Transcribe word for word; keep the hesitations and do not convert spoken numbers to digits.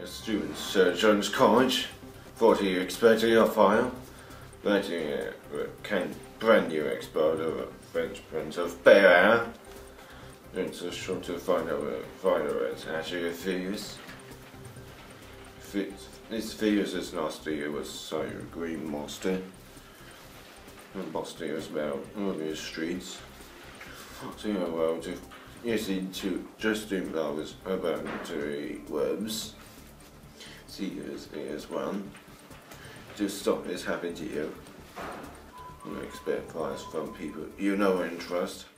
students, Sir John's College, forty expected your file, writing a can brand new export of a French print of Bear. It's a short to find out find out it's actually a figures. This figures is last year was Sire Green Monster. And Monster is about all the streets. So you know, well, to yes, into just doing those about the webs. See, here's, here's one. To stop this happening to you. You expect files from people you know and trust.